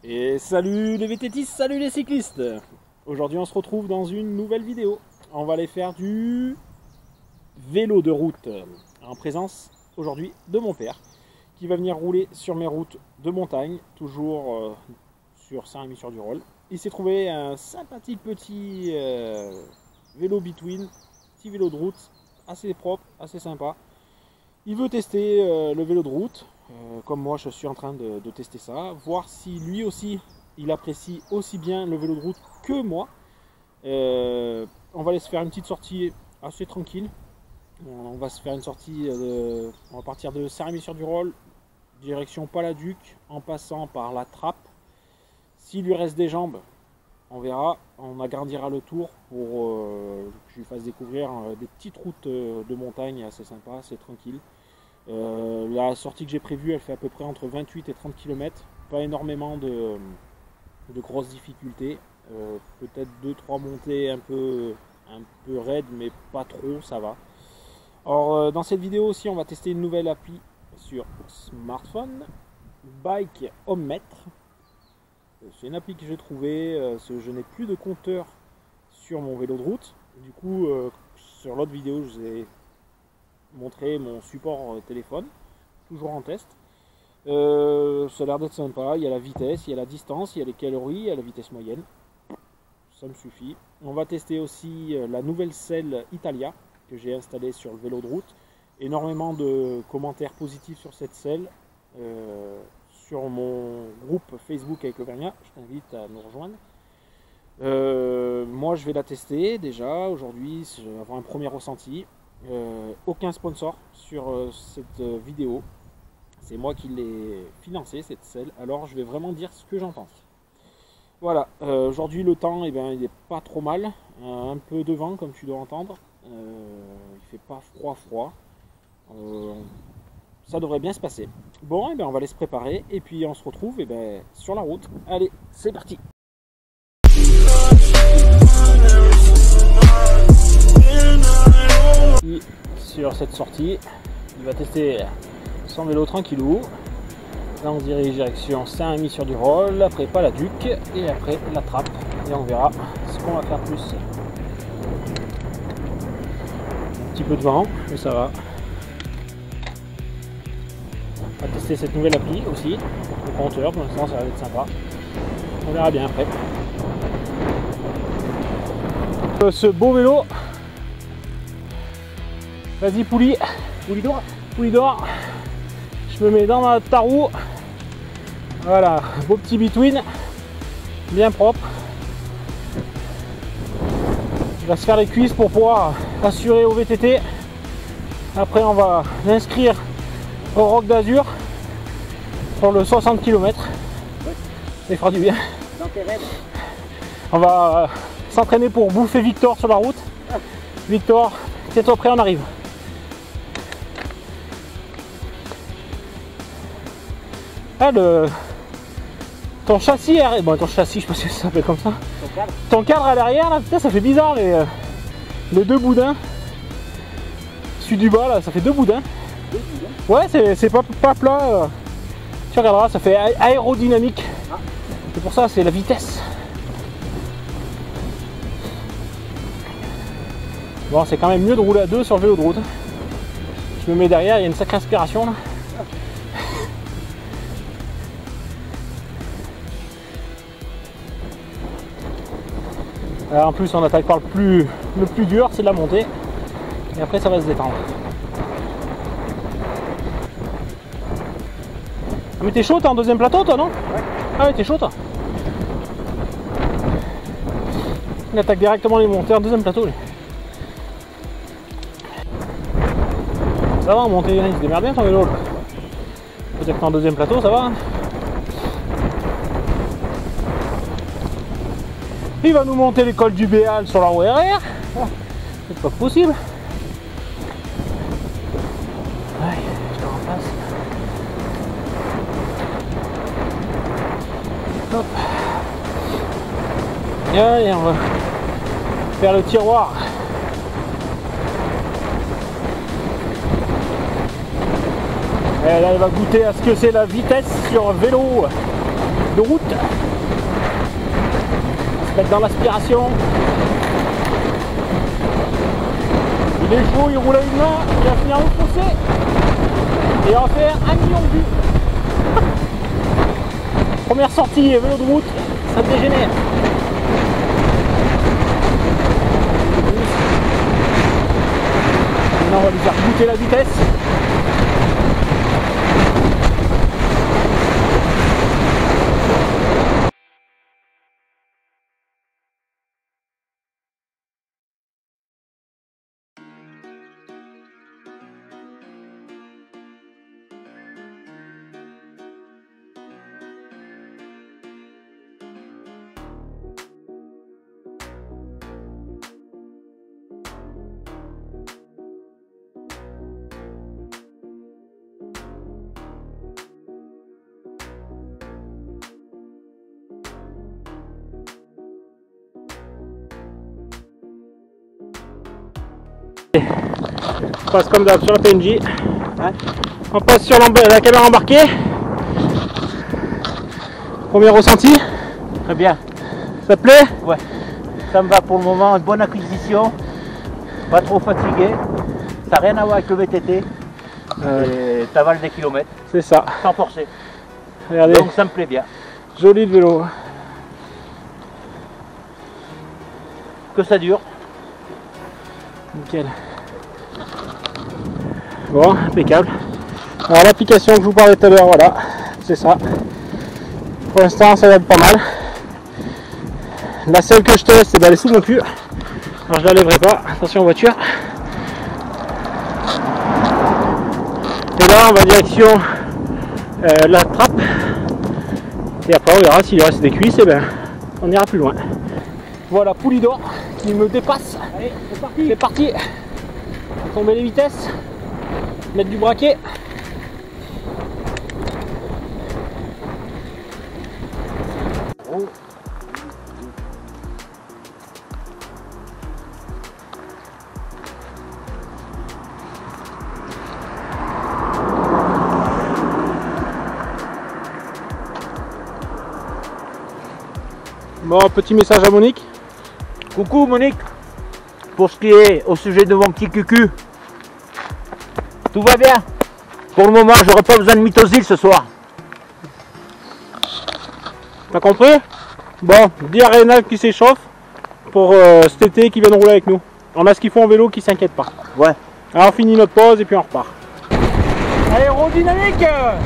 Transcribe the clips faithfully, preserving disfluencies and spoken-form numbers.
Et salut les V T T, salut les cyclistes. Aujourd'hui on se retrouve dans une nouvelle vidéo. On va aller faire du vélo de route en présence aujourd'hui de mon père qui va venir rouler sur mes routes de montagne, toujours euh, sur Saint-Rémy-sur-du-Rolle. Il s'est trouvé un sympathique petit euh, vélo between, petit vélo de route, assez propre, assez sympa. Il veut tester euh, le vélo de route. Euh, comme moi je suis en train de, de tester ça, voir si lui aussi il apprécie aussi bien le vélo de route que moi. Euh, on va aller se faire une petite sortie assez tranquille. On va se faire une sortie, de, on va partir de Saint-Rémy-sur-du-Rolle, direction Paladuc, en passant par la Trappe. S'il lui reste des jambes, on verra, on agrandira le tour pour euh, que je lui fasse découvrir euh, des petites routes de montagne assez sympas, assez tranquilles. Euh, la sortie que j'ai prévue, elle fait à peu près entre vingt-huit et trente kilomètres, pas énormément de, de grosses difficultés, euh, peut-être deux trois montées un peu, un peu raides, mais pas trop, ça va. Alors euh, dans cette vidéo aussi, on va tester une nouvelle appli sur smartphone, Bike Ohmmètre. C'est une appli que j'ai trouvée, euh, je n'ai plus de compteur sur mon vélo de route, du coup euh, sur l'autre vidéo je vous ai montrer mon support téléphone, toujours en test. Euh, ça a l'air d'être sympa, il y a la vitesse, il y a la distance, il y a les calories, il y a la vitesse moyenne. Ça me suffit. On va tester aussi la nouvelle selle Italia que j'ai installée sur le vélo de route. Énormément de commentaires positifs sur cette selle. Euh, sur mon groupe Facebook avec Auvergnat, je t'invite à nous rejoindre. Euh, moi je vais la tester déjà aujourd'hui, je vais avoir un premier ressenti. Euh, aucun sponsor sur euh, cette euh, vidéo, c'est moi qui l'ai financé cette selle, alors je vais vraiment dire ce que j'en pense. Voilà, euh, aujourd'hui le temps, eh bien, il n'est pas trop mal, euh, un peu de vent comme tu dois entendre, euh, il fait pas froid froid, euh, ça devrait bien se passer. Bon, eh bien, on va aller se préparer et puis on se retrouve eh bien, sur la route. Allez, c'est parti. Sur cette sortie, il va tester son vélo tranquillou. Là on se dirige direction Saint-Rémy-sur-du-Rolle, après Paladuc et après la Trappe. Et on verra ce qu'on va faire plus. Un petit peu de vent, mais ça va. On va tester cette nouvelle appli aussi, le compteur, pour l'instant ça va être sympa. On verra bien après. Ce beau vélo. Vas-y Pouli, Pouli d'or, Pouli d'or. Je me mets dans ma tarou. Voilà, beau petit between, bien propre. Il va se faire les cuisses pour pouvoir assurer au V T T. Après on va l'inscrire au Roc d'Azur pour le soixante kilomètres. Ça fera du bien. On va s'entraîner pour bouffer Victor sur la route. Victor, tiens-toi prêt, on arrive. Ah, le... Ton châssis, bon ton châssis, je sais pas si ça s'appelle comme ça. Ton cadre. Ton cadre à l'arrière là, putain ça fait bizarre les, euh, les deux boudins. Celui du bas là, ça fait deux boudins. Deux boudins. Ouais, c'est pas, pas plat. Euh. Tu regarderas, ça fait aérodynamique. Ah. C'est pour ça, c'est la vitesse. Bon, c'est quand même mieux de rouler à deux sur le vélo de route. Je me mets derrière, il y a une sacrée inspiration là. Alors en plus on attaque par le plus, le plus dur, c'est de la montée. Et après ça va se détendre. Mais t'es chaud, t'es en deuxième plateau toi non? Ouais. Ah ouais, t'es chaud toi. Il attaque directement les montées en deuxième plateau. Lui. Ça va en montée, il se démerde bien ton vélo. Peut-être qu'en deuxième plateau ça va. Hein. Il va nous monter l'école du Béal sur la roue R R. Oh, c'est pas possible. Ouais, je te remplace. Hop. Et allez, on va faire le tiroir. Et là, elle va goûter à ce que c'est la vitesse sur vélo. de route. On va se mettre dans l'aspiration. Il est chaud, il roule à une main, il va finir au fossé. Et on va faire un million de vues. Première sortie, vélo de route, ça dégénère. Maintenant on va lui faire goûter la vitesse. On passe comme d'hab sur la P N J. Ouais. On passe sur la caméra embarquée. Premier ressenti? Très bien. Ça te plaît? Ouais. Ça me va pour le moment, une bonne acquisition. Pas trop fatigué. Ça n'a rien à voir avec le V T T. Euh... T'avales des kilomètres. C'est ça. Sans forcer. Regardez. Donc ça me plaît bien. Joli le vélo. Que ça dure. Nickel. Bon, impeccable. Alors l'application que je vous parlais tout à l'heure, voilà, c'est ça. Pour l'instant ça va pas mal. La seule que je teste, ben, elle est sous mon cul. Alors je la lèverai pas, attention voiture. Et là on va direction euh, la trappe. Et après on verra s'il reste des cuisses, et ben on ira plus loin. Voilà Poulidor qui me dépasse. Allez, c'est parti. C'est parti. On va tomber les vitesses. Mettre du braquet. Oh. Bon, petit message à Monique. Coucou Monique. Pour ce qui est au sujet de mon petit cucu, tout va bien. Pour le moment, j'aurai pas besoin de mitosil ce soir. T'as compris? Bon, dis à Rénal qui s'échauffe pour euh, cet été qui viennent rouler avec nous. On a ce qu'il faut en vélo, qui s'inquiète pas. Ouais. Alors on finit notre pause et puis on repart. Aérodynamique.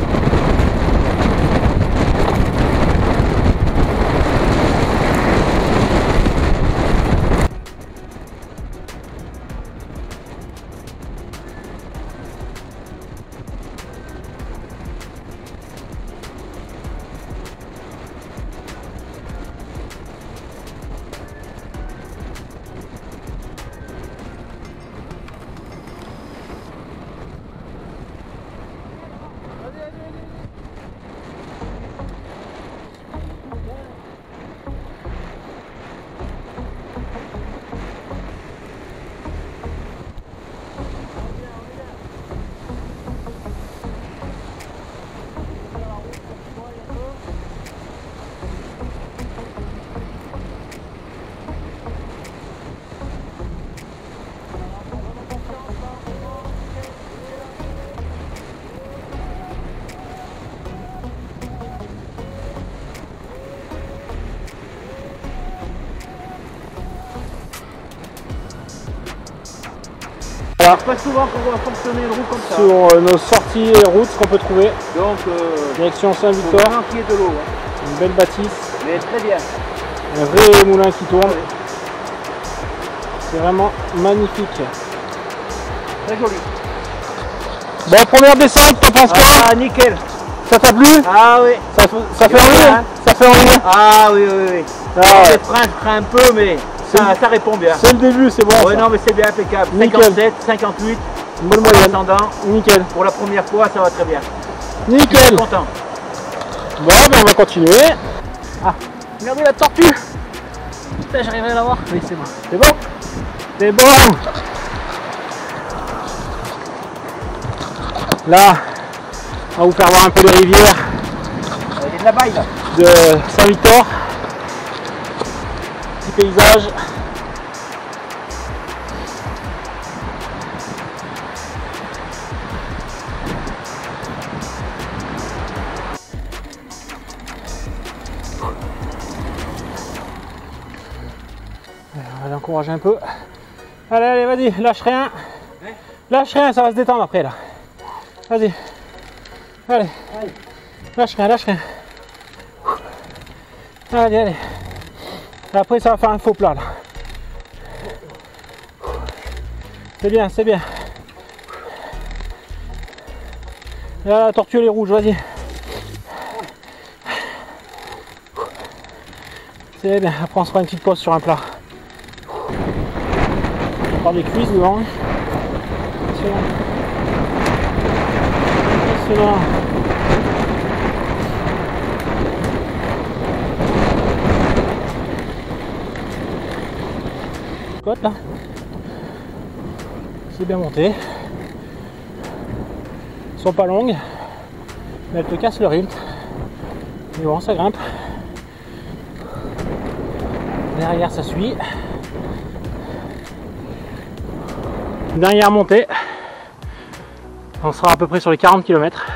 Voilà. Pas souvent qu'on voit fonctionner une route comme ça. Sur euh, nos sorties et routes qu'on peut trouver. Donc, euh, direction Saint-Victor. Qui est de l'eau. Hein. Une belle bâtisse. Mais très bien. Un vrai moulin qui tourne. Oui. C'est vraiment magnifique. Très joli. Bon, première descente, tu penses quoi? Ah, nickel. Ça t'a plu? Ah oui. Ça, ça fait envie, hein? Ça fait envie. Ah oui, oui, oui. Ah, ouais. Les freins, je freins un peu, mais ça, ça répond bien. C'est le début, c'est bon. Oui, ça. non, mais c'est bien impeccable. Nickel. cinquante-sept, cinquante-huit. Une bonne moyenne. Ascendant. Nickel. Pour la première fois, ça va très bien. Nickel. Je suis content. Bon, ben on va continuer. Ah, regardez la tortue. Putain, j'arriverai à la voir. Oui, c'est bon. C'est bon? C'est bon. Là, on va vous faire voir un peu les rivières. Il y a de la baille là. de Saint-Victor. Petit paysage. On va l'encourager un peu. Allez, allez, vas-y, lâche rien. Lâche rien, ça va se détendre après là. Vas-y. Allez. Lâche rien, lâche rien. Allez, allez. Après, ça va faire un faux plat là. C'est bien, c'est bien. Là, la tortue elle est rouge, vas-y. C'est bien. Après, on se fera une petite pause sur un plat. On prend des cuisses devant. Impressionnant. Impressionnant. Côte là. C'est bien monté. Elles sont pas longues, mais elles te cassent le rythme. Mais bon, ça grimpe. Derrière, ça suit. Dernière montée. On sera à peu près sur les quarante kilomètres.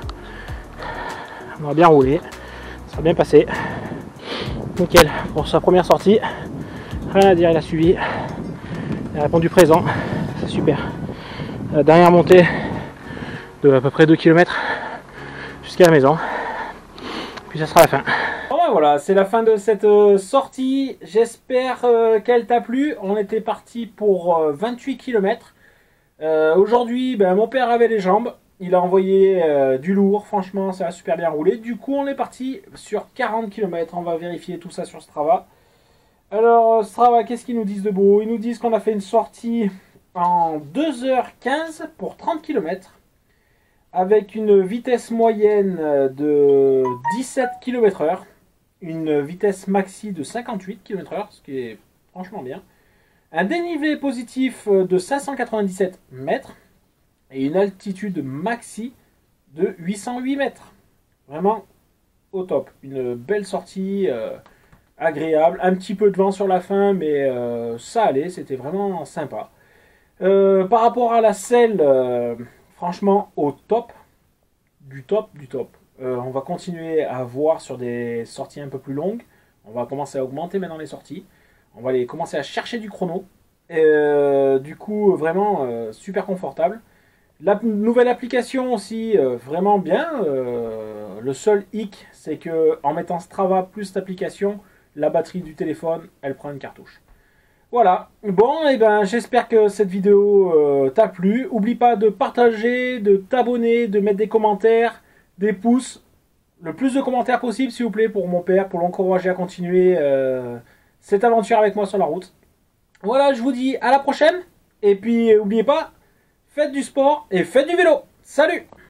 On va bien rouler. Ça va bien passer. Nickel pour sa première sortie. Rien à dire, il a suivi. Il a répondu présent. C'est super. La dernière montée de à peu près deux kilomètres jusqu'à la maison. Puis ça sera la fin. Bon ben voilà, c'est la fin de cette euh, sortie. J'espère euh, qu'elle t'a plu. On était parti pour euh, vingt-huit kilomètres. Euh, Aujourd'hui, ben, mon père avait les jambes. Il a envoyé euh, du lourd. Franchement, ça a super bien roulé. Du coup, on est parti sur quarante kilomètres. On va vérifier tout ça sur Strava. Alors, Strava, qu'est-ce qu'ils nous disent de beau? Ils nous disent qu'on a fait une sortie en deux heures quinze pour trente kilomètres. Avec une vitesse moyenne de dix-sept kilomètres heure. Une vitesse maxi de cinquante-huit kilomètres heure, ce qui est franchement bien. Un dénivelé positif de cinq cent quatre-vingt-dix-sept mètres et une altitude maxi de huit cent huit mètres. Vraiment au top. Une belle sortie, euh, agréable. Un petit peu de vent sur la fin, mais euh, ça allait. C'était vraiment sympa. Euh, par rapport à la selle, euh, franchement au top. Du top, du top. Euh, on va continuer à voir sur des sorties un peu plus longues. On va commencer à augmenter maintenant les sorties. On va aller commencer à chercher du chrono. Euh, du coup, vraiment euh, super confortable. La nouvelle application aussi, euh, vraiment bien. Euh, le seul hic, c'est que en mettant Strava plus l'application, la batterie du téléphone, elle prend une cartouche. Voilà. Bon, et ben, j'espère que cette vidéo euh, t'a plu. Oublie pas de partager, de t'abonner, de mettre des commentaires, des pouces. Le plus de commentaires possible, s'il vous plaît, pour mon père, pour l'encourager à continuer euh, cette aventure avec moi sur la route. Voilà, je vous dis à la prochaine. Et puis, n'oubliez pas, faites du sport et faites du vélo. Salut!